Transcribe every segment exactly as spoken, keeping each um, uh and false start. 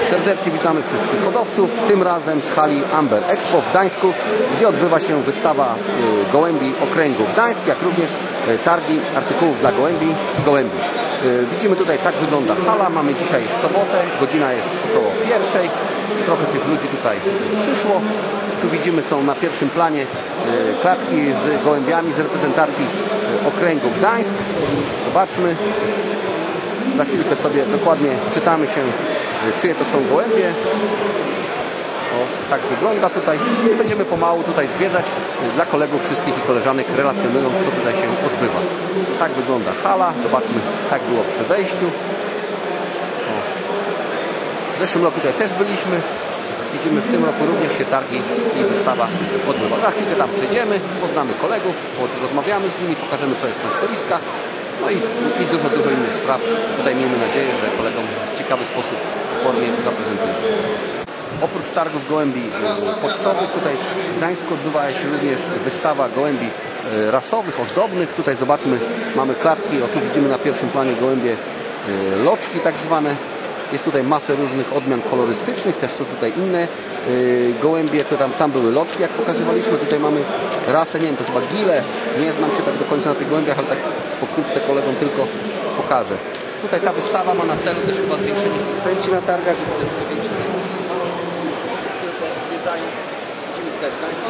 Serdecznie witamy wszystkich hodowców, tym razem z hali Amber Expo w Gdańsku, gdzie odbywa się wystawa gołębi okręgu Gdańsk, jak również targi artykułów dla gołębi i gołębi. Widzimy tutaj, tak wygląda hala. Mamy dzisiaj sobotę, godzina jest około pierwszej. Trochę tych ludzi tutaj przyszło. Tu widzimy, są na pierwszym planie klatki z gołębiami z reprezentacji okręgu Gdańsk. Zobaczmy. Za chwilkę sobie dokładnie wczytamy się, czyje to są gołębie. O, tak wygląda tutaj. Będziemy pomału tutaj zwiedzać dla kolegów wszystkich i koleżanek, relacjonując, co tutaj się odbywa. Tak wygląda hala. Zobaczmy, tak było przy wejściu. O. W zeszłym roku tutaj też byliśmy. Widzimy, w tym roku również się targi i wystawa odbywa. Za chwilkę tam przejdziemy, poznamy kolegów, rozmawiamy z nimi, pokażemy, co jest na stoiskach. No i, i dużo, dużo innych spraw. Tutaj miejmy nadzieję, że kolegom w ciekawy sposób w formie zaprezentujemy. Oprócz targów gołębi pocztowych, tutaj w Gdańsku odbywa się również wystawa gołębi rasowych, ozdobnych. Tutaj zobaczmy, mamy klatki. O, tu widzimy na pierwszym planie gołębie loczki tak zwane. Jest tutaj masę różnych odmian kolorystycznych, też są tutaj inne yy, gołębie, to tam, tam były loczki, jak pokazywaliśmy. Tutaj mamy rasę, nie wiem, to chyba gile. Nie znam się tak do końca na tych gołębiach, ale tak pokrótce kolegom tylko pokażę. Tutaj ta wystawa ma na celu też chyba zwiększenie frekwencji na targach, żeby też było większe zainteresowanie osób, które to odwiedzają. Widzimy tutaj w Gdańsku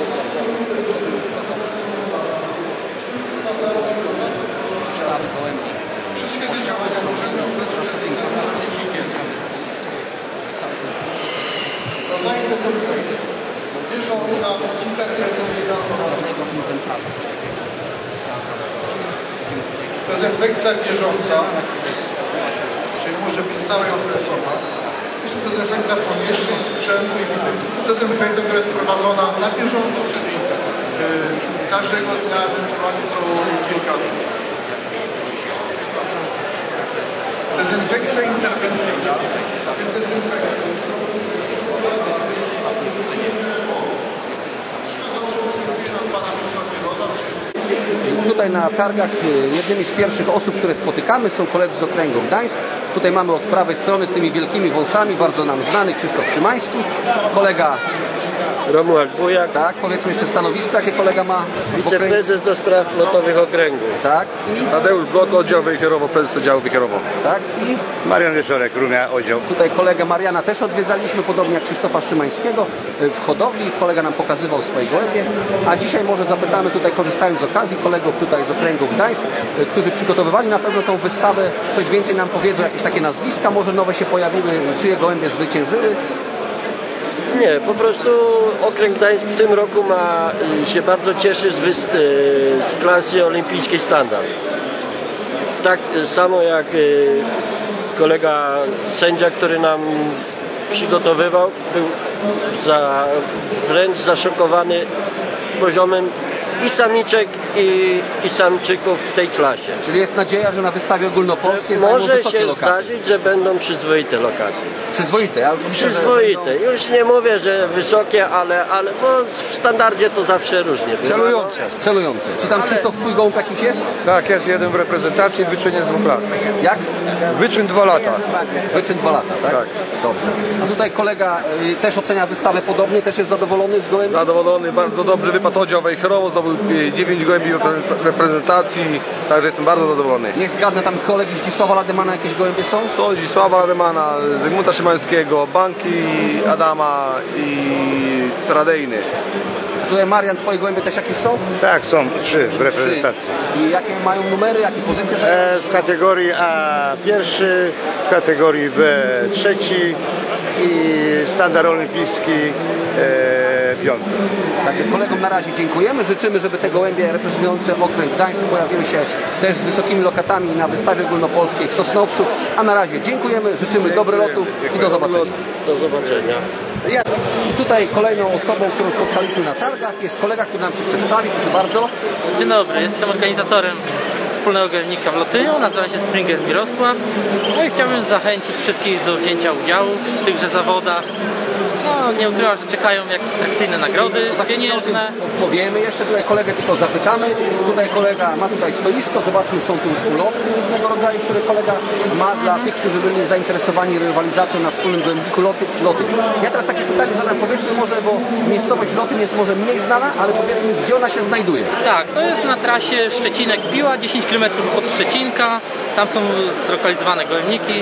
wystawy gołębi. Zwierząca, dezynfekcja bieżąca, czyli może być stała i okresowa. Jest to dezynfekcja pomieszczeń, sprzętu i innych. Jest to dezynfekcja, która jest prowadzona na bieżąco, czyli yy, każdego dnia, ewentualnie co kilka dni. Dezynfekcja interwencyjna jest dezynfekcja. Tutaj na targach jednymi z pierwszych osób, które spotykamy, są koledzy z okręgu Gdańsk. Tutaj mamy od prawej strony z tymi wielkimi wąsami, bardzo nam znany Krzysztof Szymański, kolega Romuald Bujak. Tak, powiedzmy jeszcze stanowisko, jakie kolega ma? Wiceprezes do spraw lotowych okręgów. Tak. I Tadeusz Blok, oddział Wejherowo, prezes oddziału Wejherowo. Tak. I Marian Wieczorek, Rumia, oddział. Tutaj kolegę Mariana też odwiedzaliśmy, podobnie jak Krzysztofa Szymańskiego w hodowli. Kolega nam pokazywał swoje gołębie. A dzisiaj może zapytamy tutaj, korzystając z okazji, kolegów tutaj z okręgu Gdańsk, którzy przygotowywali na pewno tą wystawę. Coś więcej nam powiedzą, jakieś takie nazwiska może nowe się pojawiły, czyje gołębie zwyciężyły. Nie, po prostu okręg Gdańsk w tym roku ma się bardzo cieszy z, wyst z klasy olimpijskiej standard. Tak samo jak kolega sędzia, który nam przygotowywał, był za, wręcz zaszokowany poziomem i samiczek, i, i samczyków w tej klasie. Czyli jest nadzieja, że na wystawie ogólnopolskiej może się lokaty. zdarzyć, że będą przyzwoite lokaty. Przyzwoite? Ja już myślę, przyzwoite. Będą... Już nie mówię, że wysokie, ale, ale bo w standardzie to zawsze różnie bywa. Celujące. Celujące. Czy tam, Krzysztof, twój gołąb jakiś jest? Tak, jest jeden w reprezentacji, wyczyn jest dwóch lat. Jak? Wyczyn dwa lata. Wyczyn dwa lata, tak? Tak. Dobrze. A tutaj kolega y, też ocenia wystawę podobnie, też jest zadowolony z gołębi? Zadowolony, bardzo dobrze wypadł oddział Wejherowo, zdobył dziewięć gołębi w reprezentacji, także jestem bardzo zadowolony. Niech zgadnę, tam kolegi Zdzisława Lademana jakieś gołębie są? Są Zdzisława Lademana, Zygmunta Szymańskiego, Banki Adama i Tradejny. Tutaj Marian, twoje gołębie też jakieś są? Tak, są trzy w reprezentacji. I jakie mają numery, jakie pozycje? E, w kategorii A pierwszy, w kategorii B trzeci i standard olimpijski e, piąty. Także kolegom na razie dziękujemy. Życzymy, żeby te gołębie reprezentujące okręg Gdańsk pojawiły się też z wysokimi lokatami na wystawie ogólnopolskiej w Sosnowcu. A na razie dziękujemy, życzymy dobrych lotów i do zobaczenia. Do zobaczenia. I tutaj kolejną osobą, którą spotkaliśmy na targach, jest kolega, który nam się przedstawi. Proszę bardzo. Dzień dobry, jestem organizatorem wspólnego gołębnika w Lotyniu, nazywam się Springer Mirosław. No i chciałbym zachęcić wszystkich do wzięcia udziału w tychże zawodach. No, nie ukrywam, że czekają jakieś atrakcyjne nagrody Za chwilę o tym pieniężne. powiemy. Jeszcze tutaj kolegę tylko zapytamy. Tutaj kolega ma tutaj stoisko. Zobaczmy, są tu ulotki różnego rodzaju, które kolega ma dla tych, którzy byli zainteresowani rywalizacją na wspólnym gołębiku Loty. Loty. Ja teraz takie pytanie zadam, powiedzmy może, bo miejscowość Lotyn jest może mniej znana, ale powiedzmy, gdzie ona się znajduje? Tak, to jest na trasie Szczecinek-Piła, dziesięć kilometrów od Szczecinka. Tam są zlokalizowane gołębniki.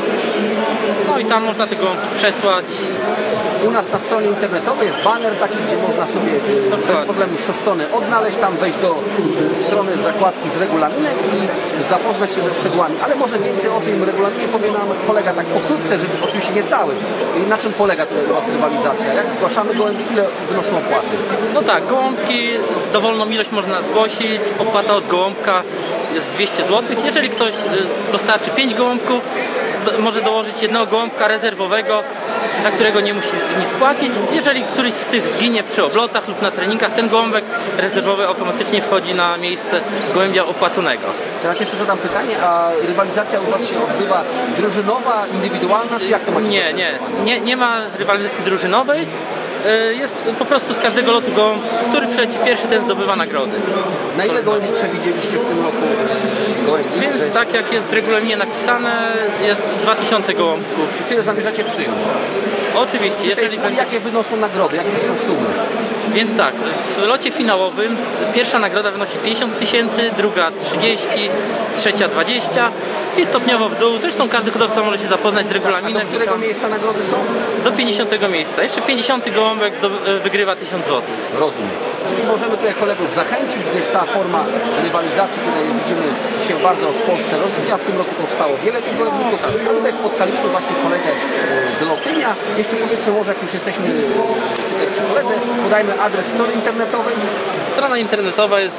No i tam można te gołąbki przesłać. U nas na stronie internetowej jest baner taki, gdzie można sobie e, bez problemu stronę odnaleźć, tam wejść do e, strony zakładki z regulaminem i zapoznać się ze szczegółami. Ale może więcej o tym regulaminie powie nam kolega tak pokrótce, żeby oczywiście nie cały. I na czym polega tutaj u was rywalizacja? Jak zgłaszamy gołębi, ile wynoszą opłaty? No tak, gołąbki, dowolną ilość można zgłosić. Opłata od gołąbka jest dwieście złotych. Jeżeli ktoś y, dostarczy pięć gołąbków, do, może dołożyć jednego gołąbka rezerwowego, za którego nie musi nic płacić. Jeżeli któryś z tych zginie przy oblotach lub na treningach, ten gołąbek rezerwowy automatycznie wchodzi na miejsce gołębia opłaconego. Teraz jeszcze zadam pytanie, a rywalizacja u was się odbywa drużynowa, indywidualna, czy jak to macie? Nie, nie, nie, nie ma rywalizacji drużynowej. Jest po prostu z każdego lotu gołąb, który przyleci pierwszy, ten zdobywa nagrody. Na ile gołębi przewidzieliście w tym roku gołębi? Więc Że- tak jak jest w regulaminie napisane, jest dwa tysiące gołąbków. Tyle zamierzacie przyjąć. Oczywiście, Przy tej jeżeli puli, będzie... jakie wynoszą nagrody, jakie są sumy? Więc tak, w locie finałowym pierwsza nagroda wynosi pięćdziesiąt tysięcy, druga trzydzieści, trzecia dwadzieścia i stopniowo w dół. Zresztą każdy hodowca może się zapoznać z A do regulaminem. którego miejsca nagrody są? Do pięćdziesiątego miejsca. Jeszcze pięćdziesiąty gołąbek zdo- wygrywa tysiąc złotych. Rozumiem. Czyli możemy tutaj kolegów zachęcić, gdyż ta forma rywalizacji, której widzimy się bardzo w Polsce rozwija. W tym roku powstało wiele tych gołębników, a tutaj spotkaliśmy właśnie kolegę e, z Lotynia. Jeszcze powiedzmy może, jak już jesteśmy e, tutaj przy koledze, podajmy adres strony internetowej. Strona internetowa jest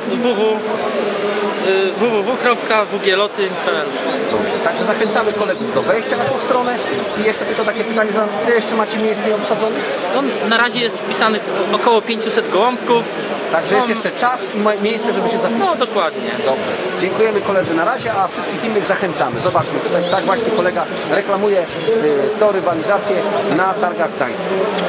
www kropka w g lotyn kropka p l. Dobrze, także zachęcamy kolegów do wejścia na tą stronę. I jeszcze tylko takie pytanie zadam, ile jeszcze macie miejsc nieobsadzonych? No, na razie jest wpisanych około pięćset gołąbków. Także jest jeszcze czas i ma- miejsce, żeby się zapisać. No dokładnie. Dobrze. Dziękujemy koledze na razie, a wszystkich innych zachęcamy. Zobaczmy, tutaj tak właśnie kolega reklamuje y, to rywalizację na targach w Gdańsku.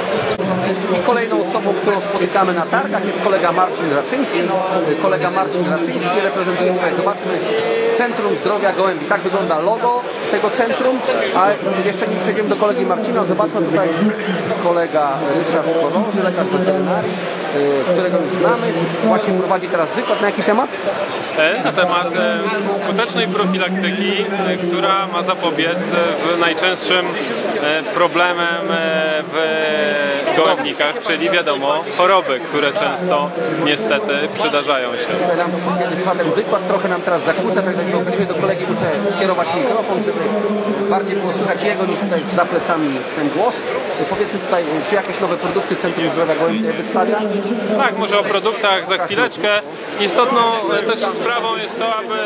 I kolejną osobą, którą spotykamy na targach jest kolega Marcin Raczyński. Kolega Marcin Raczyński reprezentuje tutaj, zobaczmy, Centrum Zdrowia Gołębi. Tak wygląda logo tego centrum, a jeszcze nim przejdziemy do kolegi Marcina, zobaczmy tutaj kolega Ryszard Chorąży, lekarz weterynarii, y, którego już znamy. Właśnie prowadzi teraz wykład. Na jaki temat? Na temat e, skutecznej profilaktyki, e, która ma zapobiec e, w najczęstszym e, problemem e, w gołębnikach, czyli wiadomo choroby, które często niestety przydarzają się. Tutaj nam kiedy trwa ten wykład, trochę nam teraz zakłóca, tak jak bliżej do kolegi muszę skierować mikrofon, żeby bardziej było słychać jego niż tutaj za plecami ten głos. Powiedzmy tutaj, czy jakieś nowe produkty Centrum Zdrowia Gołębi wystawia? Tak, może o produktach za chwileczkę. Istotną e, też sprawą jest to, aby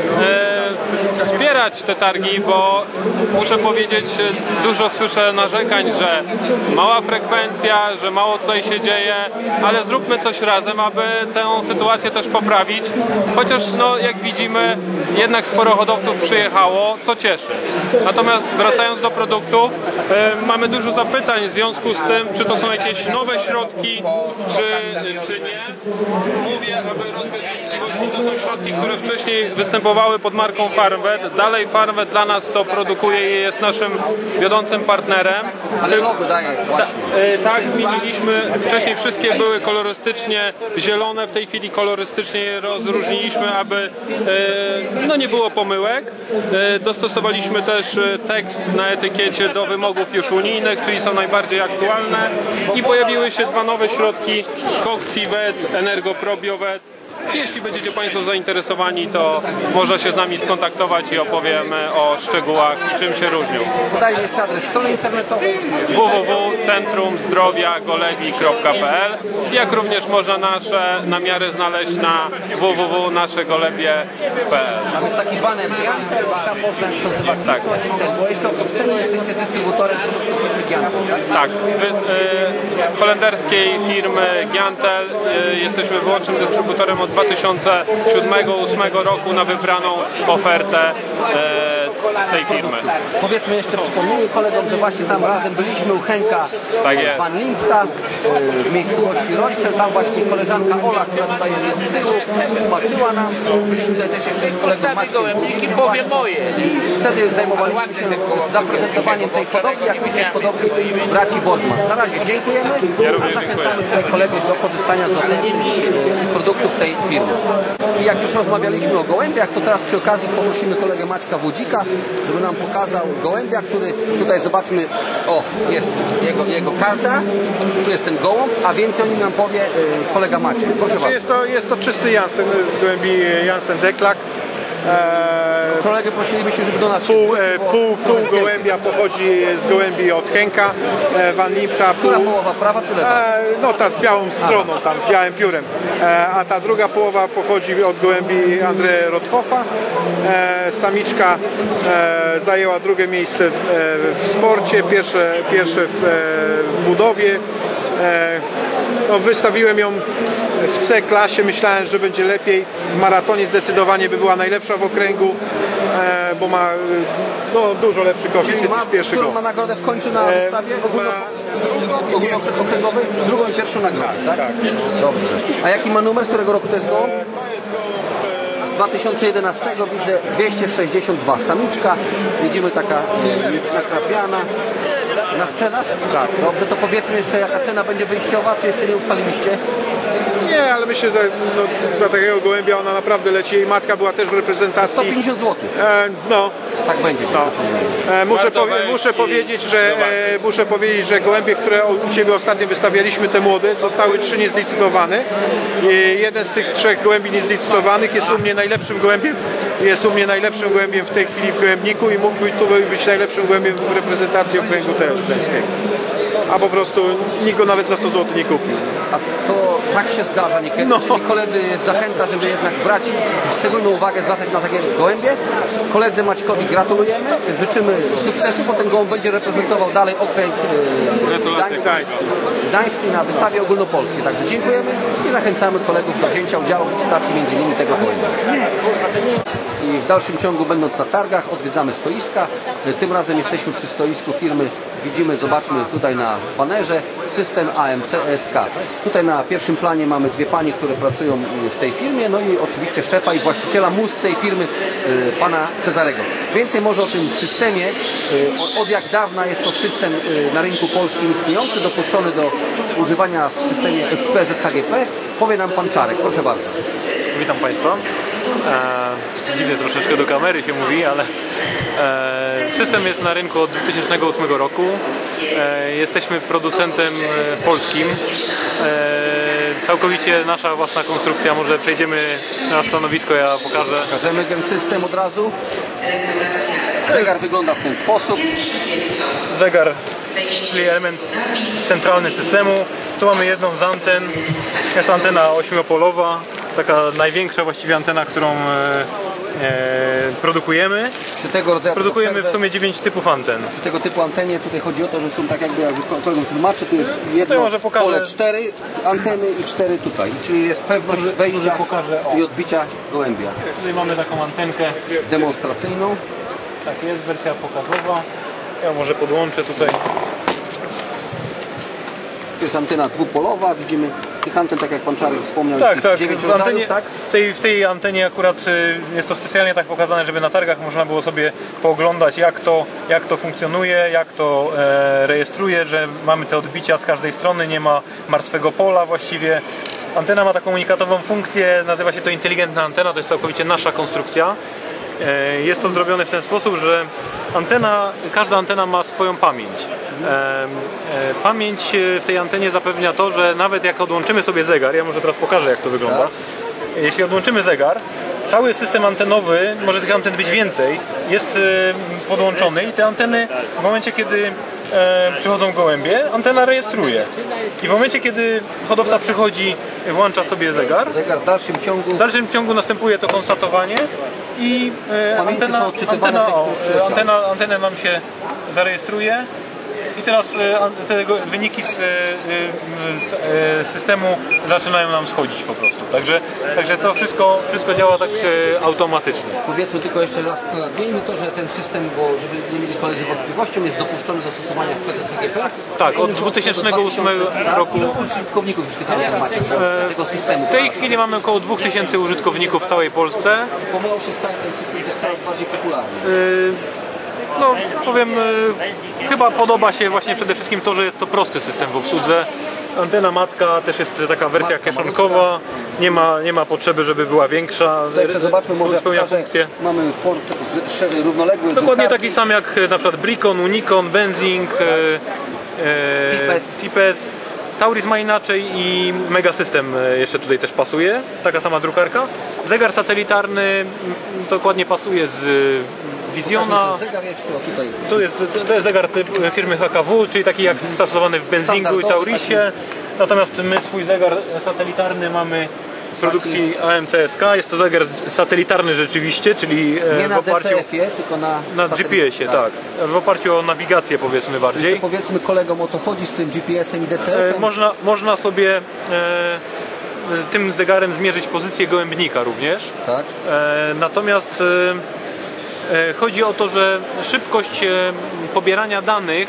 e, wspierać te targi, bo muszę powiedzieć, e, dużo słyszę narzekań, że mała frekwencja, że mało tutaj się dzieje, ale zróbmy coś razem, aby tę sytuację też poprawić. Chociaż no, jak widzimy, jednak sporo hodowców przyjechało, co cieszy. Natomiast wracając do produktów, e, mamy dużo zapytań w związku z tym, czy to są jakieś nowe środki, czy, czy nie. Mówię, aby rozwiać wątpliwości, to są środki, które wcześniej występowały pod marką Farmvet. Dalej Farmvet dla nas to produkuje i jest naszym wiodącym partnerem. Ale logo daje właśnie. Ta, e, tak, zmieniliśmy. Wcześniej wszystkie były kolorystycznie zielone, w tej chwili kolorystycznie je rozróżniliśmy, aby e, no nie było pomyłek. E, dostosowaliśmy też e, tekst na etykiecie do wymogów już unijnych, czyli są najbardziej aktualne i pojawiły się dwa nowe środki Kokcivet, Energoprobiovet. Jeśli będziecie Państwo zainteresowani, to można się z nami skontaktować i opowiemy o szczegółach i czym się różnią. Podajmy jeszcze adres strony internetowej. w w w kropka centrum zdrowia golebi kropka p l, jak również można nasze namiary znaleźć na w w w kropka naszegolebie kropka p l. Tam jest taki baner Giantel, tam można jak się nazywa. Tak. Bo jeszcze oprócz tego jesteście dystrybutorem produktów firmy Giantel, tak? Tak, wy, y, holenderskiej firmy Giantel y, jesteśmy wyłącznym dystrybutorem od dwa tysiące siódmego do dwa tysiące ósmego roku na wybraną ofertę y, tej firmy. Powiedzmy jeszcze, przypomnijmy kolegom, że właśnie tam razem byliśmy u Henka Tak jest. Van Limpta w miejscowości Roysel. Tam właśnie koleżanka Ola, która tutaj jest z tyłu, tłumaczyła nam. Byliśmy tutaj też jeszcze z kolegą Maćkiem Wójcikiem właśnie. I wtedy zajmowaliśmy się zaprezentowaniem tej hodowli, jak również hodowli braci Borgman. Na razie dziękujemy, a zachęcamy tutaj kolegów do korzystania z oferty produktów tej firmy. I jak już rozmawialiśmy o gołębiach, to teraz przy okazji poprosimy kolegę Maćka Wójcika, żeby nam pokazał gołębia, który tutaj zobaczmy, o, jest jego, jego karta, tu jest ten gołąb, a więcej o nim nam powie y, kolega Maciek. Proszę bardzo. Jest to, jest to czysty Jansen z gołębi Jansen Deklak. Eee, Kolegę prosilibyśmy, żeby do nas pół, się zwrócił, bo pół, pół trochę gołębia pochodzi z gołębi od Henka e, Van Limpta. Która pół, połowa, prawa czy lewa? E, no ta z białą stroną, tam z białym piórem. E, a ta druga połowa pochodzi od gołębi André Rothhoffa. E, samiczka e, zajęła drugie miejsce w, e, w sporcie, pierwsze, pierwsze w, e, w budowie. E, no, wystawiłem ją w C klasie, myślałem, że będzie lepiej. W maratonie zdecydowanie by była najlepsza w okręgu, e, bo ma no, dużo lepszy Czyli koeficjent ma, niż pierwszy którą gołąb. ma nagrodę w końcu na E, wystawie ogólno, ma- ogólnookręgowej? Drugą i pierwszą nagrodę, tak? tak. Dobrze. A jaki ma numer, z którego roku to jest gołąb? Z dwa tysiące jedenastego widzę dwieście sześćdziesiąt dwa. Samiczka, widzimy taka e, nakrapiana. Na sprzedaż? Tak. Dobrze, to powiedzmy jeszcze jaka cena będzie wyjściowa, czy jeszcze nie ustaliliście? Nie, ale myślę, że no, za takiego gołębia ona naprawdę leci. Jej matka była też w reprezentacji. sto pięćdziesiąt złotych. E, no, Tak będzie. no. E, muszę, Warto powie, wejść muszę i powiedzieć, że e, muszę powiedzieć, że gołębie, które u Ciebie ostatnio wystawialiśmy, te młode, zostały trzy niezlicytowane. I jeden z tych trzech gołębi niezlicytowanych jest u mnie najlepszym gołębiem. Jest u mnie najlepszym gołębiem w tej chwili w gołębniku i mógłby tu być najlepszym gołębiem w reprezentacji okręgu też gdańskiego. A po prostu nikt go nawet za sto złotych nie kupił. A to tak się zdarza niekiedy, No. czyli koledzy jest zachęta, żeby jednak brać szczególną uwagę zwracać na takie gołębie. Koledze Maćkowi gratulujemy, życzymy sukcesu, bo ten gołąb będzie reprezentował dalej okręg e, Gratulacje Gdański, kolego. Gdański na wystawie ogólnopolskiej. Także dziękujemy i zachęcamy kolegów do wzięcia udziału w licytacji między innymi tego gołębia. I w dalszym ciągu, będąc na targach, odwiedzamy stoiska. Tym razem jesteśmy przy stoisku firmy. Widzimy, zobaczmy tutaj na banerze system A M C S K. Tutaj na pierwszym planie mamy dwie panie, które pracują w tej firmie, no i oczywiście szefa i właściciela mózg tej firmy, pana Cezarego. Więcej może o tym systemie, od jak dawna jest to system na rynku polskim istniejący, dopuszczony do używania w systemie F P Z H G P, powie nam pan Czarek. Proszę bardzo. Witam Państwa. E, dziwnie troszeczkę do kamery się mówi, ale e, system jest na rynku od dwa tysiące ósmego roku. E, jesteśmy producentem e, polskim. E, całkowicie nasza własna konstrukcja. Może przejdziemy na stanowisko, ja pokażę. Pokażemy ten system od razu. Zegar wygląda w ten sposób. Zegar, czyli element centralny systemu. Tu mamy jedną z anten. Jest to antena ośmiopolowa, taka największa właściwie antena, którą e, e, produkujemy. Przy tego rodzaju Produkujemy w sumie dziewięć typów anten. Przy tego typu antenie tutaj chodzi o to, że są tak jakby, jak kolega tłumaczy, tu jest jedno To może pokażę. pole, cztery anteny i cztery tutaj. Czyli jest pewność Może- wejścia może pokażę, o. i odbicia gołębia. Tutaj mamy taką antenkę. Demonstracyjną. Tak jest, wersja pokazowa. Ja może podłączę tutaj. To jest antena dwupolowa. Widzimy tych anten, tak jak pan Czarek wspomniał, Tak, jest tak. dziewięć W, rodzajów, antenie, tak? w, tej, w tej antenie akurat y, jest to specjalnie tak pokazane, żeby na targach można było sobie pooglądać, jak to, jak to funkcjonuje, jak to e, rejestruje, że mamy te odbicia z każdej strony, nie ma martwego pola właściwie. Antena ma taką unikatową funkcję, nazywa się to inteligentna antena, to jest całkowicie nasza konstrukcja. E, jest to zrobione w ten sposób, że antena, każda antena ma swoją pamięć. E, e, pamięć w tej antenie zapewnia to, że nawet jak odłączymy sobie zegar, ja może teraz pokażę, jak to wygląda. Jeśli odłączymy zegar, cały system antenowy, może tych anten być więcej, jest e, podłączony i te anteny w momencie, kiedy e, przychodzą gołębie, antena rejestruje. I w momencie, kiedy hodowca przychodzi, włącza sobie zegar, Zegar w dalszym ciągu. w dalszym ciągu następuje to konstatowanie i e, pamięci antena, są odczytywane antena, te, o, które przyleciały. antena, antena nam się zarejestruje i teraz te wyniki z, z systemu zaczynają nam schodzić po prostu. Także, także to wszystko, wszystko działa tak automatycznie. Powiedzmy tylko jeszcze raz, nadmieńmy to, że ten system, bo żeby nie mieli koledzy wątpliwości, on jest dopuszczony do stosowania w P Z T G P. Tak, od dwa tysiące ósmego roku. Ilu użytkowników już tutaj macie w Polsce tego systemu? W tej chwili mamy około dwa tysiące użytkowników w całej Polsce. Pomału się staje ten system też coraz bardziej popularny. Yy, no powiem, yy, chyba podoba się właśnie przede wszystkim to, że jest to prosty system w obsłudze. Antena matka też jest taka wersja kieszonkowa, nie ma, nie ma potrzeby, żeby była większa. Jeszcze zobaczmy, może spełnia funkcję. Mamy port z, równoległy. Dokładnie taki sam jak na przykład Bricon, Unicon, Benzing, e, e, Tipes. Tauris ma inaczej i Megasystem jeszcze tutaj też pasuje, taka sama drukarka. Zegar satelitarny dokładnie pasuje z Visiona. Zegar jeszcze tutaj. To jest, to jest zegar firmy H K W, czyli taki jak stosowany w Benzingu i Taurisie. Natomiast my swój zegar satelitarny mamy w produkcji A M C S K. Jest to zegar satelitarny rzeczywiście, czyli nie w oparciu na D C F-ie, tylko na, na G P S-ie, tak. tak. W oparciu o nawigację powiedzmy bardziej. Jeszcze powiedzmy kolegom, o co chodzi z tym G P S-em i D C F-em. E, można, można sobie e, tym zegarem zmierzyć pozycję gołębnika również. Tak. E, natomiast e, chodzi o to, że szybkość pobierania danych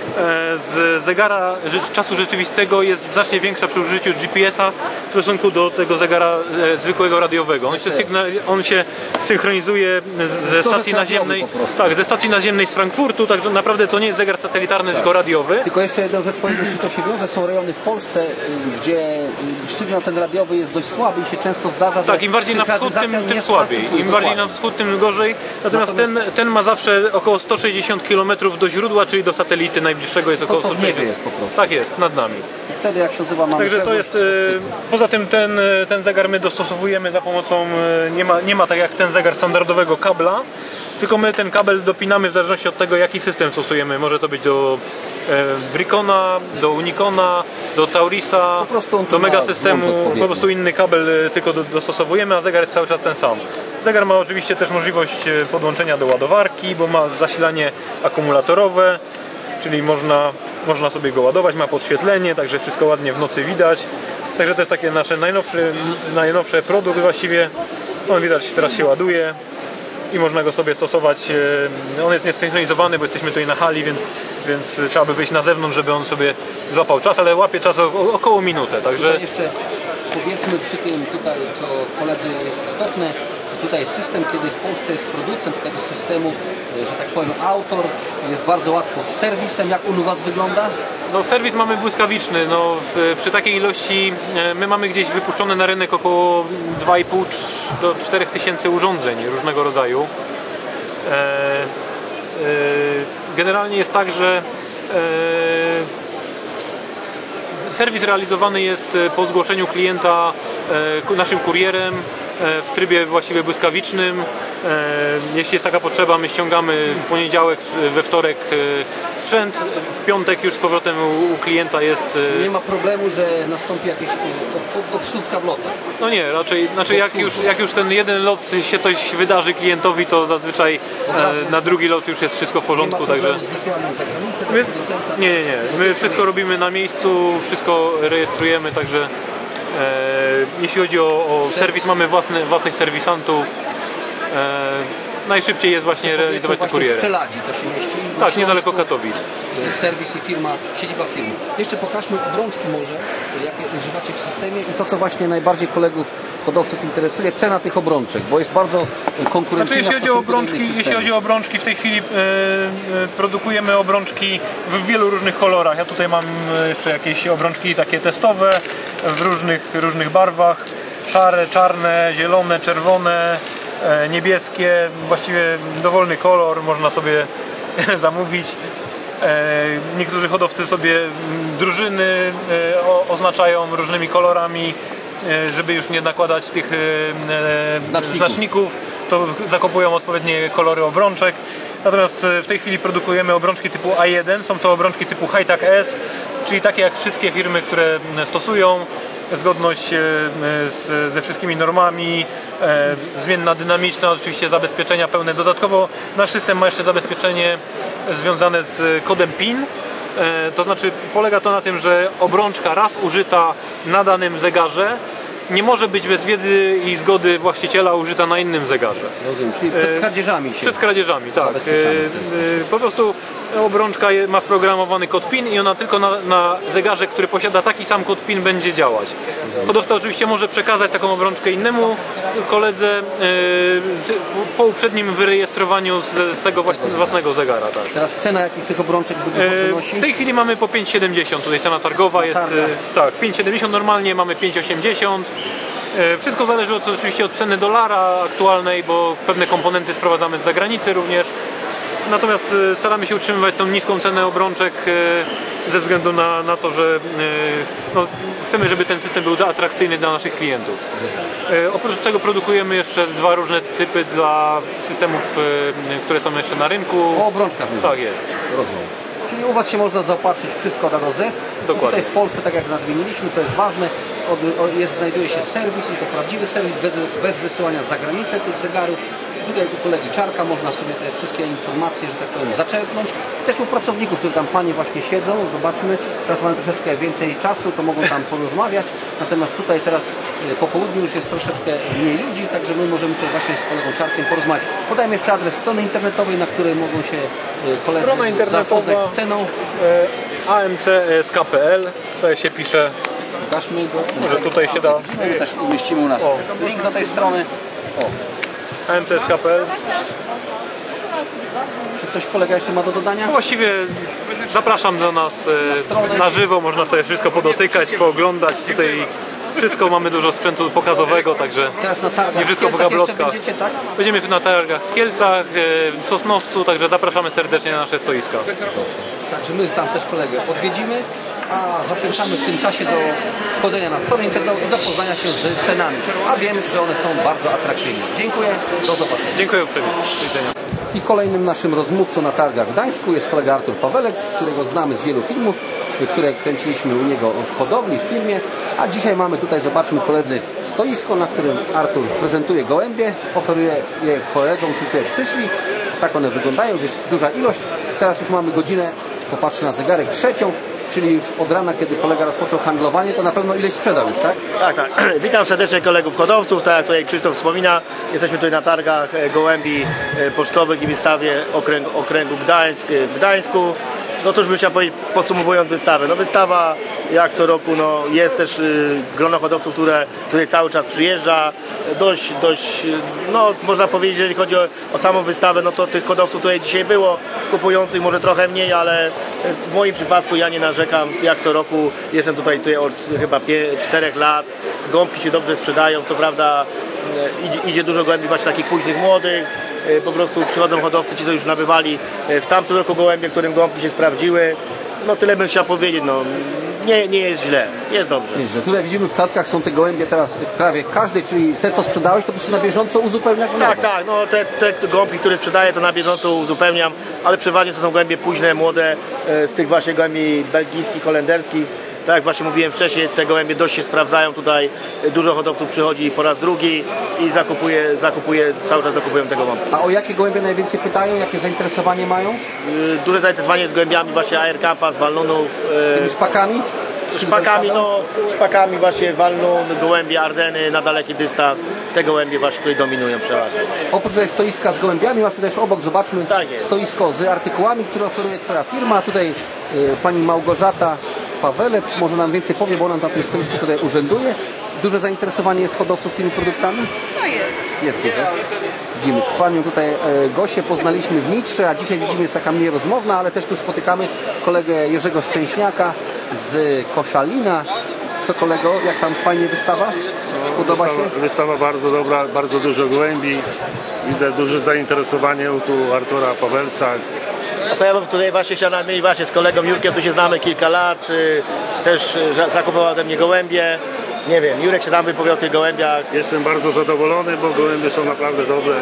z zegara czasu rzeczywistego jest znacznie większa przy użyciu G P S-a w stosunku do tego zegara zwykłego radiowego. On się, on się synchronizuje ze stacji naziemnej, tak, ze stacji naziemnej z Frankfurtu, także naprawdę to nie jest zegar satelitarny, tak. tylko radiowy. Tylko jeszcze jedną rzecz powiem, jeśli to się wiąże, są rejony w Polsce, gdzie sygnał ten radiowy jest dość słaby i się często zdarza, że tak, im bardziej na wschód, tym, tym słabiej. Im bardziej na wschód, tym gorzej. Natomiast, Natomiast ten, ten ma zawsze około sto sześćdziesiąt kilometrów do źródła, czyli do satelity najbliższego jest około to, sto sześćdziesiąt. Jest po prostu. Tak jest, nad nami. I wtedy jak się nazywa, mamy Także to jest, poza tym ten, ten zegar my dostosowujemy za pomocą, nie ma, nie ma tak jak ten zegar standardowego kabla, tylko my ten kabel dopinamy w zależności od tego, jaki system stosujemy. Może to być do e, Bricona, do Unicona, do Taurisa, do Megasystemu, po prostu inny kabel tylko do, dostosowujemy, a zegar jest cały czas ten sam. Zegar ma oczywiście też możliwość podłączenia do ładowarki, bo ma zasilanie akumulatorowe, czyli można, można sobie go ładować, ma podświetlenie, także wszystko ładnie w nocy widać. Także to jest takie nasze najnowsze, najnowsze produkt właściwie. On widać teraz się ładuje i można go sobie stosować. On jest niesynchronizowany, bo jesteśmy tutaj na hali, więc, więc trzeba by wyjść na zewnątrz, żeby on sobie złapał czas, ale łapie czas o, około minutę. Także... Tutaj jeszcze powiedzmy przy tym tutaj, co koledzy jest istotne, tutaj system, kiedy w Polsce jest producent tego systemu, że tak powiem autor, jest bardzo łatwo z serwisem. Jak u Was wygląda? No serwis mamy błyskawiczny. No, w, przy takiej ilości my mamy gdzieś wypuszczone na rynek około dwa i pół do czterech tysięcy urządzeń różnego rodzaju. E, e, generalnie jest tak, że e, serwis realizowany jest po zgłoszeniu klienta e, naszym kurierem w trybie właściwie błyskawicznym. Jeśli jest taka potrzeba, my ściągamy w poniedziałek, we wtorek sprzęt, w piątek już z powrotem u klienta jest... Czyli nie ma problemu, że nastąpi jakaś obsówka w lotach? No nie, raczej znaczy jak już, jak już ten jeden lot się coś wydarzy klientowi, to zazwyczaj na drugi lot już jest wszystko w porządku. Nie ma także z wysyłaniem za granicę do my, producenta? Nie, nie, nie. My wszystko robimy na miejscu, wszystko rejestrujemy, także E, jeśli chodzi o, o serwis, mamy własne, własnych serwisantów. E, najszybciej jest właśnie realizować te kuriery. W Czeladzi to się mieści? Tak, niedaleko Katowic. Serwis i firma, siedziba firmy. Jeszcze pokażmy obrączki może, jakie używacie w systemie i to, co właśnie najbardziej kolegów hodowców interesuje, cena tych obrączek, bo jest bardzo konkurencyjna. Znaczy, jeśli chodzi o obrączki, jeśli chodzi o obrączki, w tej chwili e, e, produkujemy obrączki w wielu różnych kolorach. Ja tutaj mam jeszcze jakieś obrączki takie testowe w różnych, różnych barwach. Szare, czarne, zielone, czerwone, e, niebieskie. Właściwie dowolny kolor można sobie zamówić. Niektórzy hodowcy sobie drużyny oznaczają różnymi kolorami, żeby już nie nakładać tych znaczników, znaczników to zakopują odpowiednie kolory obrączek. Natomiast w tej chwili produkujemy obrączki typu A jeden, są to obrączki typu Hi-Tac S, czyli takie jak wszystkie firmy, które stosują. Zgodność z, ze wszystkimi normami, e, zmienna dynamiczna, oczywiście zabezpieczenia pełne. Dodatkowo nasz system ma jeszcze zabezpieczenie związane z kodem PIN, E, to znaczy polega to na tym, że obrączka raz użyta na danym zegarze nie może być bez wiedzy i zgody właściciela użyta na innym zegarze. Rozumiem, czyli przed kradzieżami się Przed kradzieżami, tak. E, e, po prostu obrączka ma wprogramowany kod PIN i ona tylko na, na zegarze, który posiada taki sam kod PIN, będzie działać. Hodowca oczywiście może przekazać taką obrączkę innemu koledze e, po uprzednim wyrejestrowaniu z, z tego właśnie z własnego zegara. Tak. Teraz cena jakich tych obrączek wynosi? E, w tej chwili mamy po pięć siedemdziesiąt, tutaj cena targowa jest e, tak, pięć siedemdziesiąt normalnie, mamy pięć osiemdziesiąt. E, wszystko zależy od, oczywiście od ceny dolara aktualnej, bo pewne komponenty sprowadzamy z zagranicy również. Natomiast staramy się utrzymywać tą niską cenę obrączek ze względu na, na to, że no, chcemy, żeby ten system był atrakcyjny dla naszych klientów. Oprócz tego produkujemy jeszcze dwa różne typy dla systemów, które są jeszcze na rynku. O obrączkach mówię. Tak jest. Rozumiem. Czyli u Was się można zaopatrzyć wszystko od A do Z. Dokładnie. Tutaj w Polsce, tak jak nadmieniliśmy, to jest ważne, od, jest, znajduje się serwis i to prawdziwy serwis bez, bez wysyłania za granicę tych zegarów. Tutaj u kolegi Czarka można sobie te wszystkie informacje, że tak powiem, zaczerpnąć. Też u pracowników, którzy tam panie właśnie siedzą, zobaczmy, teraz mamy troszeczkę więcej czasu, to mogą tam porozmawiać. Natomiast tutaj teraz po południu już jest troszeczkę mniej ludzi, także my możemy tutaj właśnie z kolegą Czarkiem porozmawiać. Podajmy jeszcze adres strony internetowej, na której mogą się koledzy Strona internetowa zapoznać z ceną. A M C S K kropka P L, tutaj się pisze. Pokażmy go. Może tutaj się da. My też umieścimy u nas o. link do tej strony. O. A M C S K kropka P L. Czy coś kolega jeszcze ma do dodania? No właściwie zapraszam do nas na, na żywo, można sobie wszystko podotykać, pooglądać. Tutaj wszystko, mamy dużo sprzętu pokazowego, także teraz na targach nie wszystko w po Kielcach gablotkach. Będziecie, tak? Będziemy na targach w Kielcach, w Sosnowcu, także zapraszamy serdecznie na nasze stoiska. Także my tam też kolegę odwiedzimy, a zachęcamy w tym czasie do wchodzenia na stronę internetową i zapoznania się z cenami. A wiem, że one są bardzo atrakcyjne. Dziękuję, do zobaczenia. Dziękuję uprzejmie. Do widzenia. I kolejnym naszym rozmówcą na targach w Gdańsku jest kolega Artur Pawelec, którego znamy z wielu filmów, które kręciliśmy u niego w hodowli, w firmie. A dzisiaj mamy tutaj, zobaczmy koledzy, stoisko, na którym Artur prezentuje gołębie, oferuje je kolegom, którzy tutaj przyszli. Tak one wyglądają, jest duża ilość. Teraz już mamy godzinę, popatrzę na zegarek, trzecią, czyli już od rana, kiedy kolega rozpoczął handlowanie, to na pewno ileś sprzedał już, tak? Tak, tak. Witam serdecznie kolegów hodowców, tak jak tutaj Krzysztof wspomina. Jesteśmy tutaj na targach gołębi pocztowych i wystawie okręg, okręgu Gdańsk w Gdańsku. No to już bym chciał powiedzieć, podsumowując wystawę. No wystawa jak co roku, no jest też y, grono hodowców, które tutaj cały czas przyjeżdża. Dość, dość, no można powiedzieć, jeżeli chodzi o, o samą wystawę, no to tych hodowców tutaj dzisiaj było, kupujących może trochę mniej, ale w moim przypadku ja nie narzekam. Jak co roku jestem tutaj, tutaj od chyba czterech lat. Gąbki się dobrze sprzedają, to prawda idzie, idzie dużo gołębi właśnie takich późnych, młodych. Po prostu przychodzą hodowcy, ci co już nabywali w tamtym roku gołębie, którym gąbki się sprawdziły. No tyle bym chciał powiedzieć, no nie, nie jest źle, jest dobrze. Wiesz, że tutaj widzimy w klatkach są te gołębie teraz w prawie każdej, czyli te co sprzedałeś to po prostu na bieżąco uzupełniasz? Tak, tak, no te, te gąbki, które sprzedaję to na bieżąco uzupełniam, ale przeważnie to są gołębie późne, młode, z tych właśnie gołębi belgijskich, holenderskich. Tak jak właśnie mówiłem wcześniej, te gołębie dość się sprawdzają tutaj, dużo hodowców przychodzi po raz drugi i zakupuje, zakupuje cały czas dokupują tego gołębia. A o jakie gołębie najwięcej pytają? Jakie zainteresowanie mają? Duże zainteresowanie z gołębiami właśnie Air Campa, z Walnunów. Tymi szpakami? Szpakami, no, szpakami właśnie Walnun, gołębie, Ardeny na daleki dystans. Te gołębie właśnie tutaj dominują przeważnie. Oprócz tutaj stoiska z gołębiami, masz tutaj też obok, zobaczmy, tak jest. Stoisko z artykułami, które oferuje Twoja firma. Tutaj y, pani Małgorzata Pawelec może nam więcej powie, bo ona na tym stoisku tutaj urzęduje. Duże zainteresowanie jest hodowców tymi produktami? No jest. Jest duże. Widzimy panią tutaj e, Gosię, poznaliśmy w Nitrze, a dzisiaj widzimy jest taka mniej rozmowna, ale też tu spotykamy kolegę Jerzego Szczęśniaka z Koszalina. Co kolego, jak tam fajnie wystawa? Podoba wystawa, się? Wystawa bardzo dobra, bardzo dużo gołębi. Widzę duże zainteresowanie tu Artura Pawelca. A co ja bym tutaj właśnie chciał nadmienić, właśnie z kolegą Jurkiem, tu się znamy kilka lat, y, też y, zakupował ode mnie gołębie. Nie wiem, Jurek się tam wypowiedział o tych gołębiach. Jestem bardzo zadowolony, bo gołębie są naprawdę dobre.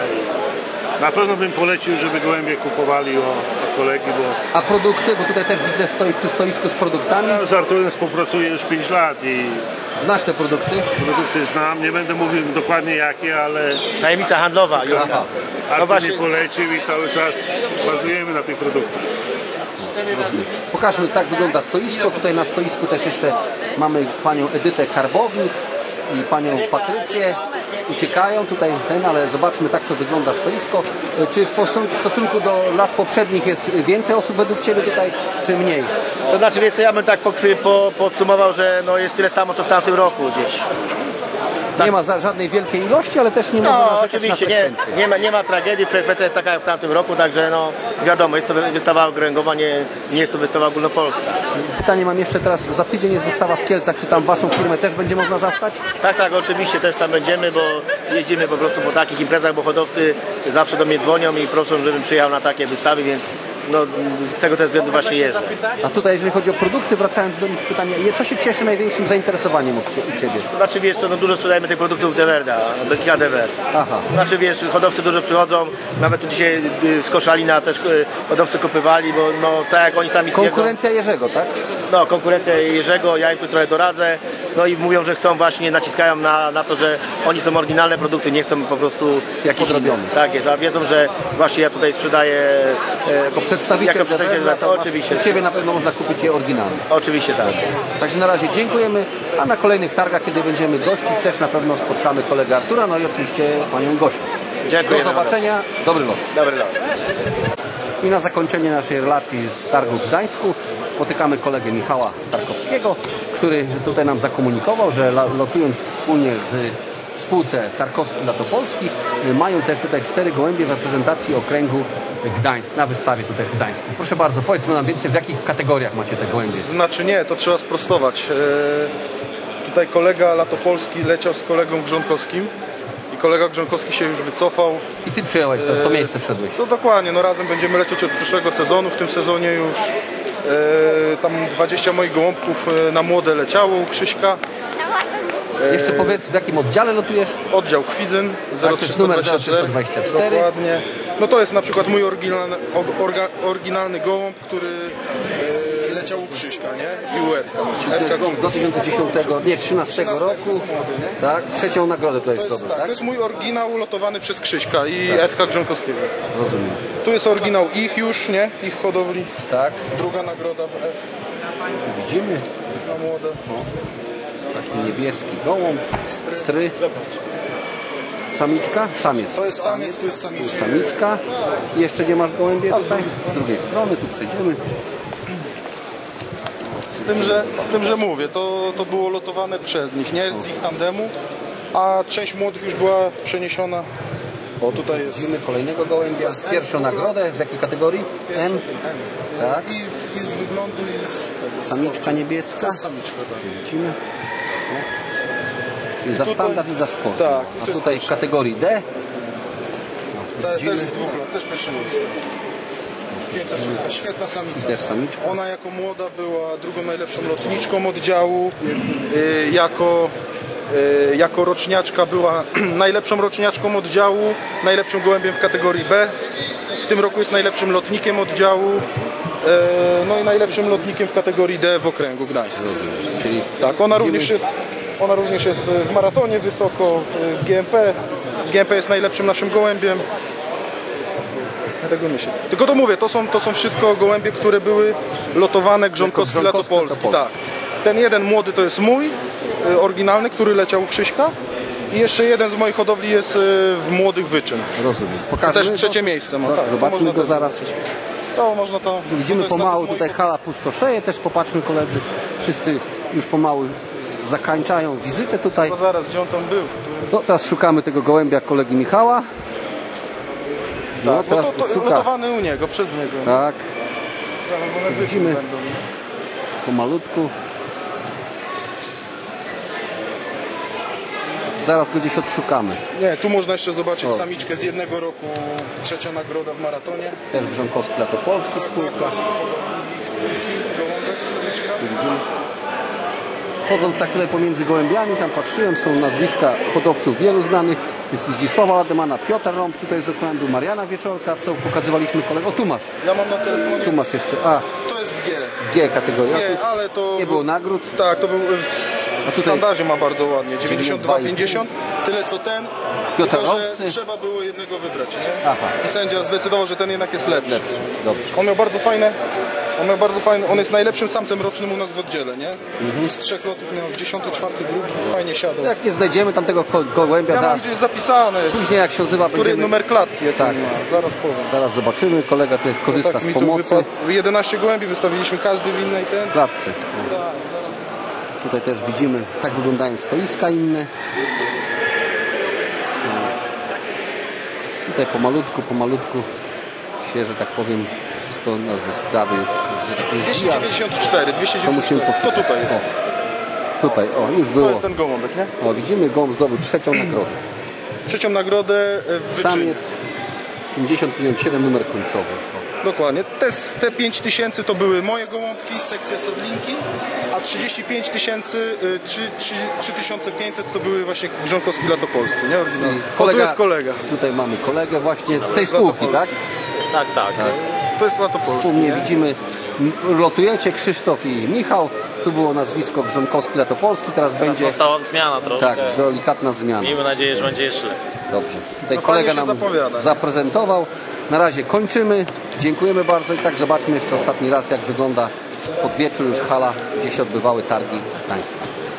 Na pewno bym polecił, żeby gołębie kupowali od kolegi, bo... A produkty, bo tutaj też widzę stoisz przy stoisku z produktami. Ja z Arturem współpracuję już pięć lat i... Znasz te produkty? Produkty znam, nie będę mówił dokładnie jakie, ale... Tajemnica handlowa, Jurka. Artur no właśnie... mi polecił i cały czas bazujemy na tych produktach. Pokażmy, tak wygląda stoisko. Tutaj na stoisku też jeszcze mamy panią Edytę Karbownik i panią Patrycję. Uciekają tutaj ten, ale zobaczmy, tak to wygląda stoisko. Czy w stosunku do lat poprzednich jest więcej osób według Ciebie tutaj, czy mniej? To znaczy, wiesz co, ja bym tak po, po, podsumował, że no jest tyle samo co w tamtym roku gdzieś. Tak. Nie ma za, żadnej wielkiej ilości, ale też nie można no, narzekać oczywiście, na frekwencję. Nie, nie, ma, nie ma tragedii, frekwencja jest taka jak w tamtym roku, także no wiadomo, jest to wystawa okręgowa, nie, nie jest to wystawa ogólnopolska. Pytanie mam jeszcze teraz, za tydzień jest wystawa w Kielcach, czy tam Waszą firmę też będzie można zastać? Tak, tak, oczywiście też tam będziemy, bo jeździmy po prostu po takich imprezach, bo hodowcy zawsze do mnie dzwonią i proszą, żebym przyjechał na takie wystawy, więc no, z tego też względu właśnie jeżdżę. A tutaj, jeżeli chodzi o produkty, wracając do nich pytania, co się cieszy największym zainteresowaniem u Ciebie? Znaczy wiesz, to no, dużo sprzedajemy tych produktów Deverda, Belkia Deverd. Aha. Znaczy wiesz, hodowcy dużo przychodzą, nawet tu dzisiaj z Koszalina też hodowcy kupywali, bo no tak jak oni sami Konkurencja stwierdzą, Jerzego, tak? No, konkurencja Jerzego, ja im tu trochę doradzę, no i mówią, że chcą właśnie, naciskają na, na to, że oni są oryginalne produkty, nie chcą po prostu jakichś podrobione. Tak jest, a wiedzą, że właśnie ja tutaj sprzedaję e, jako przedstawiciel, jako przedstawiciel to oczywiście. U Ciebie na pewno można kupić je oryginalne. Oczywiście tak. Także na razie dziękujemy, a na kolejnych targach, kiedy będziemy gościć, też na pewno spotkamy kolegę Artura, no i oczywiście panią Gosię. Dziękuję. Do zobaczenia, dobry lot. Dobry lot. I na zakończenie naszej relacji z targów w Gdańsku spotykamy kolegę Michała Tarkowskiego, który tutaj nam zakomunikował, że lotując wspólnie z w spółce Tarkowski Latopolski mają też tutaj cztery gołębie w reprezentacji okręgu Gdańsk, na wystawie tutaj w Gdańsku. Proszę bardzo, powiedzmy nam więcej, w jakich kategoriach macie te gołębie? Znaczy nie, to trzeba sprostować. E, tutaj kolega Latopolski leciał z kolegą Grządkowskim i kolega Grządkowski się już wycofał. I Ty przyjąłeś to, w to miejsce wszedłeś. To dokładnie, no razem będziemy lecieć od przyszłego sezonu. W tym sezonie już e, tam dwadzieścia moich gołąbków na młode leciało u Krzyśka. Jeszcze powiedz, w jakim oddziale lotujesz? Oddział Kwidzyn zero trzysta dwadzieścia cztery. Dokładnie. No to jest na przykład mój oryginalny, orga, oryginalny gołąb, który e, leciał u Krzyśka, nie? I u Edka. Z dwa tysiące dziesiątego, nie, trzynastego roku. Tak? Trzecią nagrodę to jest to jest, zdobył, tak, tak? to jest mój oryginał lotowany przez Krzyśka i tak. Edka Grządkowskiego. Rozumiem. Tu jest oryginał ich już, nie? Ich hodowli. Tak. Druga nagroda w F. Widzimy. Na młode. O. Taki niebieski gołąb, stry, samiczka, samiec. To jest samiec, to jest samiczka. Samiczka. I jeszcze gdzie masz gołębie tutaj? Z drugiej strony, tu przejdziemy. Z tym, że, z tym, że mówię, to, to było lotowane przez nich, nie? Z ich tandemu, a część młodych już była przeniesiona. O, tutaj jest. Widzimy kolejnego gołębia. Pierwszą nagrodę, w jakiej kategorii? M. Tak. I, i z wyglądu jest samiczka niebieska. To jest samiczka, tak. Widzimy. No. Czyli za standard i za sport. Tak. A tutaj w kategorii D. No, też z dwóch lat, też pierwsze miejsce. pięćset szóstka, świetna samica. Też samiczka. Ona jako młoda była drugą najlepszą lotniczką oddziału. Yy, jako, yy, jako roczniaczka była najlepszą roczniaczką oddziału, najlepszym gołębiem w kategorii B. W tym roku jest najlepszym lotnikiem oddziału. No i najlepszym lotnikiem w kategorii D w okręgu Gdańsk. Czyli tak, ona również jest, ona również jest w maratonie wysoko, w G M P. W G M P jest najlepszym naszym gołębiem. Tego myślę. Tylko to mówię, to są, to są wszystko gołębie, które były lotowane Grządkowski Latopolski. Tak. Ten jeden młody to jest mój, oryginalny, który leciał u Krzyśka. I jeszcze jeden z moich hodowli jest w młodych wyczyn. Rozumiem. Pokażmy też trzecie go? miejsce ma. No, tak, zobaczmy go zaraz. To można to... Widzimy to pomału tutaj hala pustoszeje, też popatrzmy koledzy, wszyscy już pomału zakańczają wizytę tutaj. To zaraz, gdzie on tam był? No teraz szukamy tego gołębia kolegi Michała. No tak, teraz to, to, szuka. Lotowany u niego, przez niego. Tak. Widzimy pomalutku. Zaraz go gdzieś odszukamy. Nie, tu można jeszcze zobaczyć o. samiczkę z jednego roku, trzecia nagroda w maratonie. Też Grządkowski Latopolski spółka. Chodząc tak tutaj pomiędzy gołębiami, tam patrzyłem, są nazwiska hodowców wielu znanych. Jest Zdzisława Lademana, Piotr Rąb tutaj z okręgu, Mariana Wieczorka, to pokazywaliśmy kolegom. O, tu masz. Ja mam na telefonie. Tu masz jeszcze. A. To jest w G. W G kategorii. Nie, ale to... Nie było nagród. Tak, to był w, w standardzie ma bardzo ładnie. dziewięćdziesiąt dwa pięćdziesiąt. Tyle co ten. Piotr tylko, Rąb. że trzeba było jednego wybrać, nie? Aha. I sędzia zdecydował, że ten jednak jest lepszy. Lepszy. Dobrze. On miał bardzo fajne, On miał bardzo fajny, on jest najlepszym samcem rocznym u nas w oddziale, nie? Mhm. Z trzech lotów miał dziesiąty, czwarty, drugi, fajnie siadał. Jak nie znajdziemy tamtego ko- gołębia, Ja mam zaraz, gdzieś zapisane, później jak się nazywa, który będziemy... numer klatki, jak Tak. tak. ma, zaraz powiem. Zaraz zobaczymy, kolega tutaj korzysta Tak, z mi tu pomocy wypadł- jedenaście gołębi wystawiliśmy, każdy w innej ten. w klatce. Tutaj też widzimy, tak wyglądają stoiska inne. Tutaj pomalutku, pomalutku się, że tak powiem, wszystko na wystawy już, że tak powiem, dwieście zwija. dziewięćdziesiąt cztery, dwieście To musimy dziewięćdziesiąt cztery. poszukać. To tutaj jest. O, tutaj, o, już To było. jest ten gołąbek, nie? O, widzimy, gołąb zdobył trzecią nagrodę. Trzecią nagrodę w wyczynie. Samiec pięćdziesiąt pięćdziesiąt siedem, numer końcowy. O. Dokładnie. Te, te pięć tysięcy to były moje gołąbki, sekcja sadlinki, a trzydzieści pięć tysięcy, trzy tysiące pięćset to były właśnie grzonkowski latopolski, nie? Oryginalny. O, tu jest kolega. Tutaj mamy kolegę właśnie z tej spółki, tak? Tak, tak. Tak. To jest latopolski, Wspólnie nie? widzimy, m, lotujecie Krzysztof i Michał. Tu było nazwisko Grzonkowski Latopolski, teraz będzie Została zmiana troszkę. tak, delikatna zmiana. Miejmy nadzieję, że będzie jeszcze lepiej. Dobrze. Tutaj No kolega fajnie się nam zapowiada. zaprezentował. Na razie kończymy. Dziękujemy bardzo i tak zobaczmy jeszcze ostatni raz, jak wygląda pod wieczór już hala, gdzie się odbywały targi gdańskie.